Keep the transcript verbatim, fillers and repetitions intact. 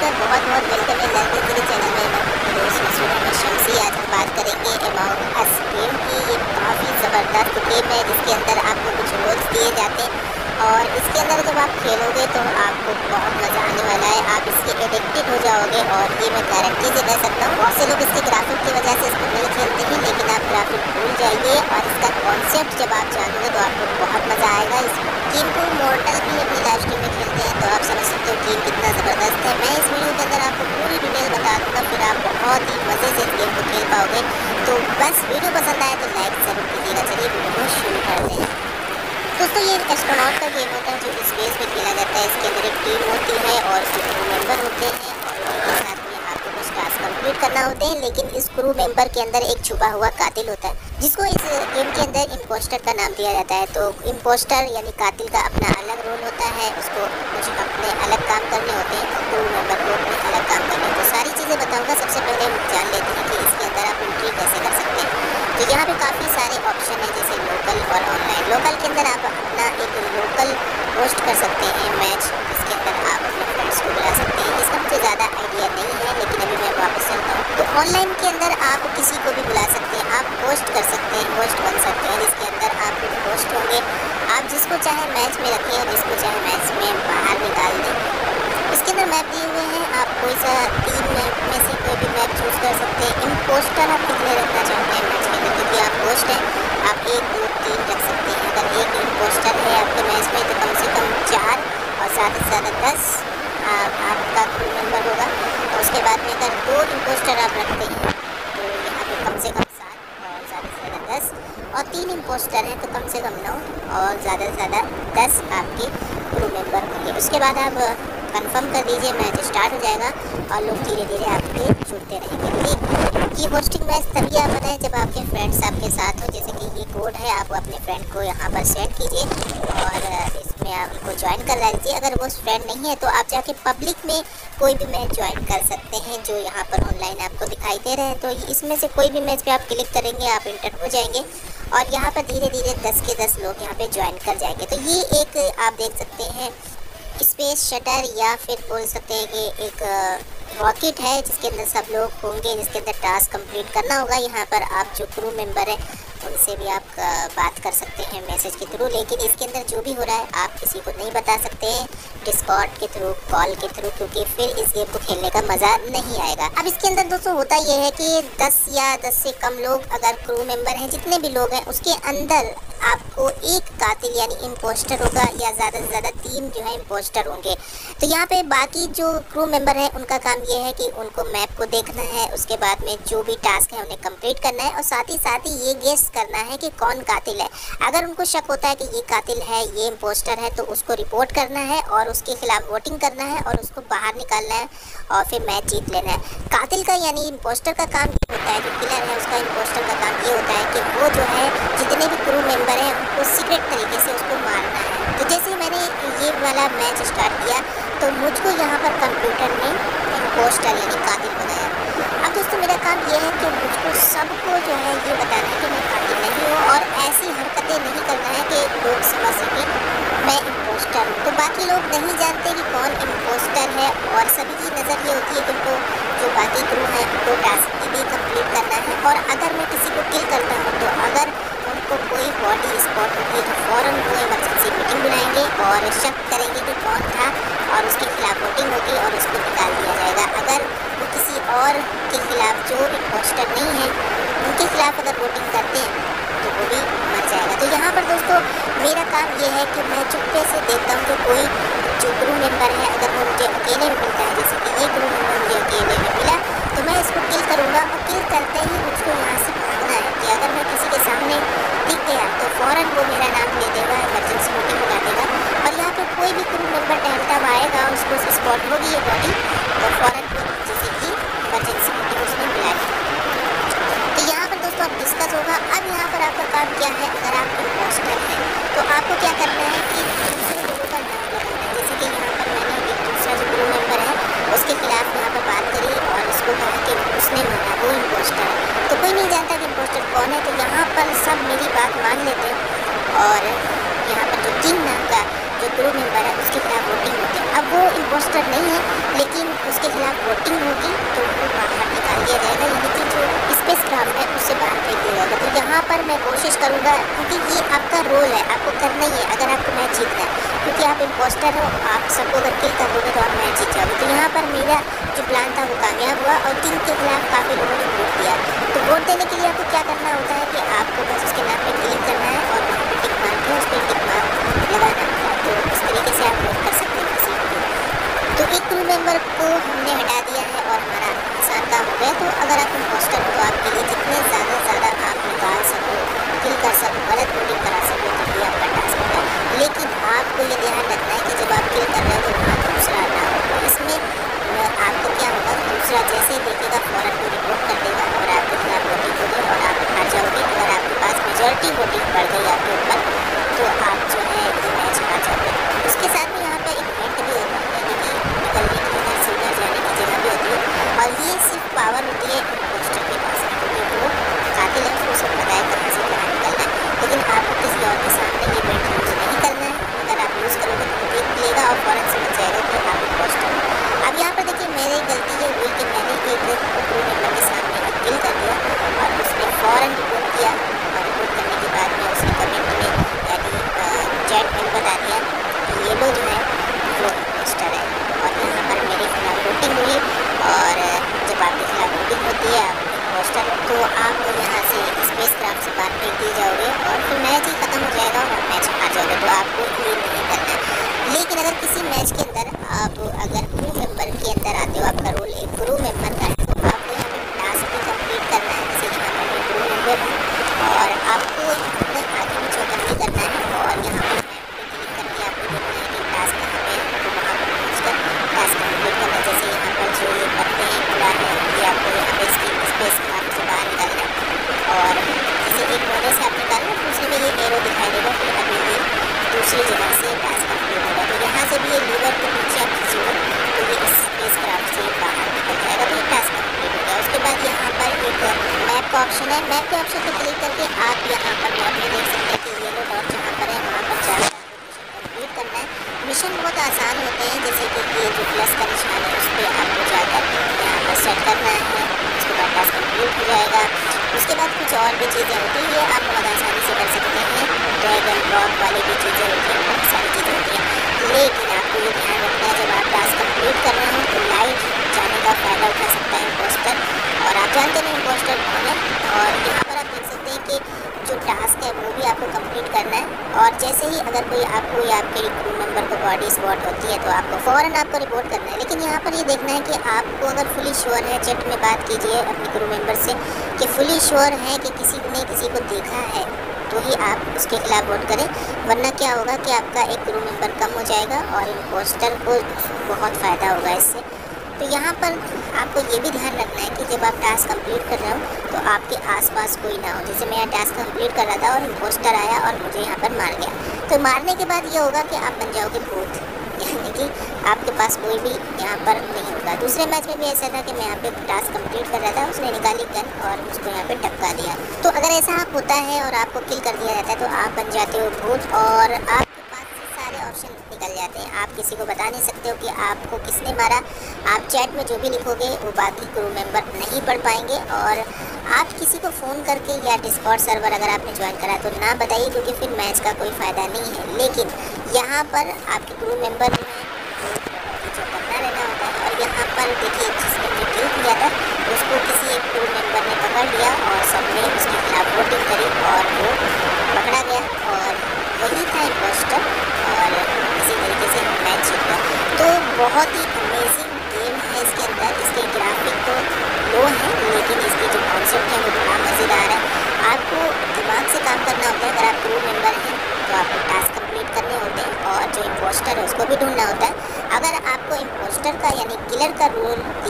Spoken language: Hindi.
आपका बहुत बहुत वेलकम है लर्निंग के चैनल में। मैं दोस्त मसूद अहमद शम्सी। आज हम बात करेंगे अमंग अस गेम की। ये काफ़ी ज़बरदस्त गेम है जिसके अंदर आपको कुछ रोल्स दिए जाते हैं और इसके अंदर जब आप खेलोगे तो आपको बहुत मज़ा आने वाला है। आप इसके एडिक्टेड हो जाओगे और ये मैं गारंटी से कह सकता हूँ। बहुत से लोग इसके ग्राफिक की वजह से इसको नहीं खेलते हैं, लेकिन आप ग्राफिक भूल जाइए और इसका कॉन्सेप्ट जब आप जानोगे तो आपको बहुत मज़ा आएगा। इस गेम को मॉर्टल भी अपनी लाइव स्ट्रीम में खेलते हैं, तो आप समझ सकते हो गेम कितना ज़बरदस्त है। मैं इस वीडियो के अंदर आपको पूरी डिटेल बता दूँगा, फिर आप बहुत ही मज़े से इस गेम को खेल पाओगे। तो बस वीडियो पसंद आए तो लाइक ज़रूर कीजिएगा। चलिए वीडियो को शुरू करते हैं। दोस्तों ये एक एस्ट्रोनॉट का गेम होता है जो स्पेस में खेला जाता है। इसके अंदर एक टीम होती है और उसके क्रू मेंबर होते हैं और उनके साथ में आपको कुछ टास्क कंप्लीट करना होते हैं। लेकिन इस क्रू मेंबर के अंदर एक छुपा हुआ कातिल होता है जिसको इस गेम के अंदर इम्पोस्टर का नाम दिया जाता है। तो इम्पोस्टर यानी कातिल का अपना अलग रोल होता है, उसको कुछ अपने अलग काम करने होते हैं और क्रू मेंबर को अपने अलग काम करने होते हैं। तो सारी चीज़ें बताऊँगा। सबसे पहले हम जान लेते हैं कि इसके अंदर आप एंट्री कैसे कर सकते हैं। तो यहाँ पे काफ़ी सारे ऑप्शन हैं जैसे लोकल और ऑनलाइन। लोकल के अंदर आप अपना एक लोकल होस्ट कर सकते हैं मैच, जिसके अंदर आप अपने फ्रेंड्स को बुला सकते हैं। इसका मुझे ज़्यादा आइडिया नहीं है, लेकिन अभी मैं वापस चलता हूँ। तो ऑनलाइन के अंदर आप किसी को भी बुला सकते हैं, आप होस्ट कर सकते हैं, होस्ट बन सकते हैं, जिसके अंदर आप होस्ट होंगे। आप जिसको चाहे मैच में रखें और जिसको चाहे मैच में बाहर निकाल दें। इसके अंदर मैप दिए हुए हैं, आप कोई सा तीन मैप में से कोई भी मैप चूज़ कर सकते हैं। इम्पोस्टर आप कितने रखना चाहते हैं मैच के अंदर, क्योंकि आप होस्ट हैं, आप एक दो तीन रख सकते हैं। अगर एक इम्पोस्टर है आपके मैच में तो कम से कम चार और ज़्यादा से ज़्यादा दस आपका क्रू मेंबर होगा। और उसके बाद में अगर दो इम्पोस्टर आप रखते हैं तो यहाँ पे कम से कम सात और ज़्यादा से ज़्यादा दस, और तीन इम्पोस्टर हैं तो कम से कम नौ और ज़्यादा से ज़्यादा दस आपके क्रू मेंबर होंगे। उसके बाद आप कंफर्म कर दीजिए, मैच स्टार्ट हो जाएगा और लोग धीरे धीरे आपके जुड़ते रहेंगे। ये होस्टिंग मैच तभी आप बताएं जब आपके फ्रेंड्स आपके साथ हो। जैसे कि ये कोड है, आप अपने फ्रेंड को यहाँ पर सेंड कीजिए और इसमें आप उनको ज्वाइन कर लीजिए। अगर वो फ्रेंड नहीं है तो आप जाके पब्लिक में कोई भी मैच ज्वाइन कर सकते हैं जो यहाँ पर ऑनलाइन आपको दिखाई दे रहे हैं। तो इसमें से कोई भी मैच पे आप क्लिक करेंगे, आप इंटर हो जाएंगे और यहाँ पर धीरे धीरे दस के दस लोग यहाँ पे ज्वाइन कर जाएंगे। तो ये एक आप देख सकते हैं स्पेस शटर या फिर बोल सकते हैं कि एक रॉकेट है जिसके अंदर सब लोग होंगे, जिसके अंदर टास्क कंप्लीट करना होगा। यहाँ पर आप जो क्रू मेंबर हैं उनसे भी आप बात कर सकते हैं मैसेज के थ्रू, लेकिन इसके अंदर जो भी हो रहा है आप किसी को नहीं बता सकते हैं डिस्कॉर्ड के थ्रू, कॉल के थ्रू, क्योंकि फिर इस गेम को खेलने का मज़ा नहीं आएगा। अब इसके अंदर दोस्तों होता यह है कि दस या दस से कम लोग अगर क्रू मेंबर हैं, जितने भी लोग हैं उसके अंदर आपको एक कातिल यानी इम्पोस्टर होगा या ज़्यादा से ज़्यादा तीन जो है इम्पोस्टर होंगे। तो यहाँ पे बाकी जो क्रू मेंबर हैं उनका काम ये है कि उनको मैप को देखना है, उसके बाद में जो भी टास्क है उन्हें कंप्लीट करना है और साथ ही साथ ही ये गेस करना है कि कौन कातिल है। अगर उनको शक होता है कि ये कातिल है, ये इम्पोस्टर है, तो उसको रिपोर्ट करना है और उसके खिलाफ वोटिंग करना है और उसको बाहर निकालना है और फिर मैच जीत लेना है। कातिल का यानी इम्पोस्टर का काम ये होता है, जो किलर है उसका इम्पोस्टर का काम ये होता है कि वो जो है जितने भी क्रू मेंबर है उनको सीक्रेट तरीके से उसको मारना है। तो जैसे मैंने ये वाला मैच स्टार्ट किया तो मुझको यहाँ पर कंप्यूटर ने इम्पोस्टर यानी कातिल बनाया। अब दोस्तों मेरा काम ये है कि मुझको सबको जो है ये बताना है कि मैं कातिल नहीं हूँ और ऐसी हरकतें नहीं करना है कि लोग समझ सकें मैं इम्पोस्टर हूँ। तो बाकी लोग नहीं जानते कि कौन इम्पोस्टर है और सभी की नज़र ये होती है कि उनको जो बाकी क्रू है उनको टास्क भी कंप्लीट करना है। और अगर मैं किसी को किल करता हूँ तो अगर उनको कोई बॉडी स्पॉट होती है तो फ़ौरन वो इमरजेंसी मीटिंग बुलाएंगे और शक करेंगे कि कौन था और उसके खिलाफ वोटिंग होगी और उसको निकाल दिया जाएगा। अगर वो किसी और के खिलाफ जो इम्पोस्टर नहीं है उनके खिलाफ अगर वोटिंग करते हैं तो वो भी मर जाएगा। तो यहाँ पर दोस्तों मेरा काम ये है कि मैं चुप्पे से देखता हूँ कि कोई जो क्रू मेंबर है अगर वो मुझे अकेले में मिलता है, जैसे कि ये क्रू मेंबर मुझे अकेले में मिला तो मैं इसको किल करूँगा और किल करते ही मुझको यहाँ से भागना है कि अगर मैं किसी के सामने दिख गया तो फ़ौरन वो मेरा नाम ले देगा, इमरजेंसी मीटिंग बुला देगा और यहाँ पे कोई भी क्रू मेंबर टहलता हुआ आएगा, उसको स्पॉट होगी ये बॉडी तो फ़ौरन जैसे कि इमरजेंसी मीटिंग उसने बुला दी। तो यहाँ पर दोस्तों अब डिस्कस होगा। अब यहाँ पर आपका काम क्या है, अगर आप इम्पोस्टर हैं तो आपको क्या करना है कि दूसरे लोगों का नाम लगाना है। जैसे कि यहाँ पर मैंने एक दूसरा जो क्रू मेंबर है उसके खिलाफ यहाँ पर बात करी और उसको कहा कि उसने मारा, वो इम्पोस्टर है। तो कोई नहीं जानता कि इम्पोस्टर कौन है, तो यहाँ पर सब मेरी बात मान लेते हैं और यहाँ पर जो किंग नाम का जो क्रू मेंबर है उसके खिलाफ वोटिंग होती है। अब वो इम्पोस्टर नहीं है लेकिन उसके वोटिंग होगी तो वो बाहर निकाल दिया जाएगा, यानी कि जो स्पेस क्राफ्ट है उससे बाहर फेंक दिया जाएगा। तो यहाँ पर मैं कोशिश करूँगा, क्योंकि ये आपका रोल है, आपको करना ही है अगर आपको मैच जीतना है, क्योंकि आप इम्पोस्टर हो, आप सबको अगर किल कर दोगे तो आप मैच जीत जाओगे। तो यहाँ पर मेरा जो प्लान था वो कामयाब हुआ और किंग के खिलाफ काफ़ी लोगों ने वोट दिया। तो वोट देने के लिए आपको क्या करना होता है कि आपको बस उसके नाम पर क्लिक करना है और वहाँ पर टिक मार के उस पर टिक मार लगाना है। तो इस तरीके से आप वोट कर सकते हैं किसी को। तो एक क्रू मेंबर को हमने हटा दिया है और हमारा आसान काम हो गया। तो अगर आप इम्पोस्टर हो तो आपके लिए जितने ज़्यादा से ज़्यादा आप निकाल सको, किल कर सको, गलत वोटिंग करा सको, तो ये आपका टास्क होता है। लेकिन आपको ये ध्यान रखना है कि जब आप किल कर रहे हो तो वहाँ दूसरा ना हो। तो इसमें आपको क्या होगा, दूसरा जैसे ही देखेगा फ़ौरन को रिपोर्ट कर देगा और आपके खिलाफ वोटिंग होगी और आप हार जाओगे। अगर आपके पास मेजॉरिटी वोटिंग बढ़ गई आपके ऊपर तो आप जो है ये मैच हार जाओगे। उसके साथ में यहाँ पर एक हिंट भी होता है, यानी कि निकलने की इधर से उधर जाने की जगह भी होती है और ये सिर्फ पावर होती है इम्पोस्टर के पास, क्योंकि वो कातिल है, उसको सब पता है कहाँ से कहाँ निकलना है। लेकिन आपको किसी और के सामने ये बेल्ट यूज़ नहीं करना है। अगर आप यूज़ करोगे तो वो देख लेगा और फ़ौरन समझ जाएगा कि आप इम्पोस्टर हो। अब यहाँ पर देखिए मेरी गलती ये हुई कि मैंने एक क्रू मेंबर के सामने किल कर दिया और उसने फ़ौरन रिपोर्ट किया और रिपोर्ट करने के बाद में उसने कमेंट में यानी चैट में बता दिया कि ये लो जो है वो इम्पोस्टर है। और यहाँ पर मेरे खिलाफ वोटिंग हुई और जब आपके खिलाफ वोटिंग होती है आप इम्पोस्टर तो आप यहाँ से स्पेस क्राफ्ट से बाहर फेंक दिए जाओगे और फिर मैच ही ख़त्म हो जाएगा और आप मैच हार जाओगे। तो आपको ये नहीं करना है। लेकिन अगर किसी मैच के अंदर आप अगर क्रू मेंबर के अंदर आते हो, आपका रोल एक क्रू मेंबर का है, तो आपको यहाँ पर टास्क भी कंप्लीट करना है। जैसे यहाँ पर मैं क्रू मेंबर हूँ और आपको अपने आगे भी चौकन्नी करना है और यहाँ पर क्लिक करके आपको देखना है कि टास्क कहाँ पे है, तो वहाँ पर पहुँच कर टास्क कंप्लीट करना है। जैसे यहाँ पर जो ये पत्ते हैं पूरा है ये आपको यहाँ पर इसकी स्पेस क्राफ्ट से बाहर निकालना है और जैसे एक कोने से आप निकालना दूसरे में ये एरो दिखाई देगा, फिर अभी ये दूसरी जगह से टास्क कंप्लीट होगा। तो यहाँ से भी ये लीवर को नीचे आप खींचोगे तो ये स्पेस क्राफ्ट से बाहर निकल जाएगा, तो ये टास्क कंप्लीट हो गया। उसके बाद यहाँ पर एक मैप का ऑप्शन है, मैप के ऑप्शन पर क्लिक करके आप यहाँ पर मैप में देख सकते हैं कि येलो डॉट जहाँ पर है वहाँ पर जाकर कंप्लीट करना है। मिशन बहुत आसान होते हैं, जैसे कि ये जो प्लस का निशान है उस पर आपको जाकर यहाँ पर सेट करना है, उसके बाद टास्क कंप्लीट हो जाएगा। उसके बाद कुछ और भी चीज़ें होती हैं आप बहुत आसानी से कर सकते हैं, ड्रैगन ड्रॉप वाली भी चीज़ें होती हैं, बहुत सारी चीज़ें होती हैं। लेकिन आपको ये ध्यान रखना है जब आप टास्क कंप्लीट कर रहे हो तो लाइव जाने का फ़ायदा उठा सकता है इम्पोस्टर, और आप जानते नहीं इम्पोस्टर कौन है। और यहाँ पर आप देख सकते हैं कि जो टास्क है वो भी आपको कंप्लीट करना है और जैसे ही अगर कोई आपको या आपके क्रू मेंबर को बॉडी स्पॉट होती है तो आपको फ़ौरन आपको रिपोर्ट करना है। लेकिन यहाँ पर ये देखना है कि आपको अगर फुली श्योर है, चैट में बात कीजिए अपने क्रू मेंबर से कि फुली श्योर है कि किसी ने किसी को देखा है तो ही आप उसके खिलाफ वोट करें, वरना क्या होगा कि आपका एक क्रू मेंबर कम हो जाएगा और इम्पोस्टर को बहुत फ़ायदा होगा इससे। तो यहाँ पर आपको ये भी ध्यान रखना है कि जब आप टास्क कंप्लीट कर रहे हो तो आपके आसपास कोई ना हो। जैसे मैं टास्क कंप्लीट कर रहा था और इम्पोस्टर आया और मुझे यहाँ पर मार गया, तो मारने के बाद ये होगा कि आप बन जाओगे भूत, यानी कि आपके पास कोई भी यहाँ पर नहीं होगा। दूसरे मैच में भी ऐसा था कि मैं यहाँ पे टास्क कंप्लीट कर रहा था, उसने निकाली गन और मुझको यहाँ पे टपका दिया। तो अगर ऐसा आप होता है और आपको किल कर दिया जाता है तो आप बन जाते हो भूत और आपके पास से सारे ऑप्शन निकल जाते हैं। आप किसी को बता नहीं सकते हो कि आपको किसने मारा। आप चैट में जो भी लिखोगे वो बाकी क्रू मेंबर नहीं पढ़ पाएंगे और आप किसी को फ़ोन करके या डिस्कॉर्ड सर्वर अगर आपने ज्वाइन करा तो ना बताइए, क्योंकि फिर मैच का कोई फ़ायदा नहीं है। लेकिन यहाँ पर आपके क्रू मेंबर जो करना रहना होता है और यहाँ पर देखिए जिसने जो किल किया था उसको किसी एक क्रू मेंबर ने पकड़ लिया और सबने उसके खिलाफ वोटिंग करी और वो पकड़ा गया और वही था इम्पोस्टर और इसी तरीके से मैच जीत गया। तो बहुत ही अमेजिंग गेम है इसके अंदर, इसके ग्राफिक तो लो हैं लेकिन इसकी जो कॉन्सेप्ट है वो बड़ा मज़ेदार है। आपको दिमाग से काम करना होता है। अगर आप क्रू मेंबर हैं तो आपको टास्क कंप्लीट करने होते हैं और जो इम्पोस्टर है उसको भी ढूंढना होता है। अगर आपको इम्पोस्टर का यानी किलर का रोल